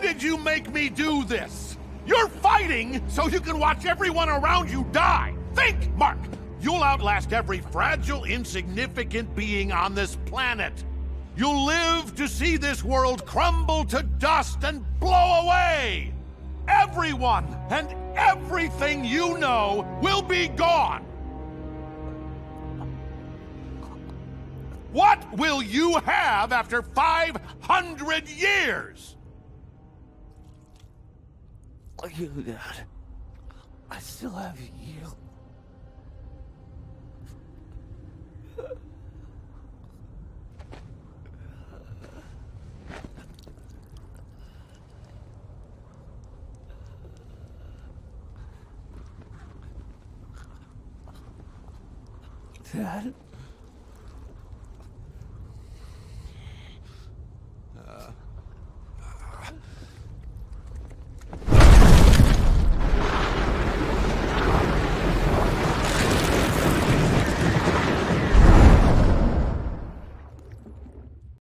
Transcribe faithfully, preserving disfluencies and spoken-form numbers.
did you make me do this? You're fighting so you can watch everyone around you die! Think, Mark! You'll outlast every fragile, insignificant being on this planet. You'll live to see this world crumble to dust and blow away! Everyone and everything you know will be gone! What will you have after five hundred years? You, Dad. I still have you. Dad?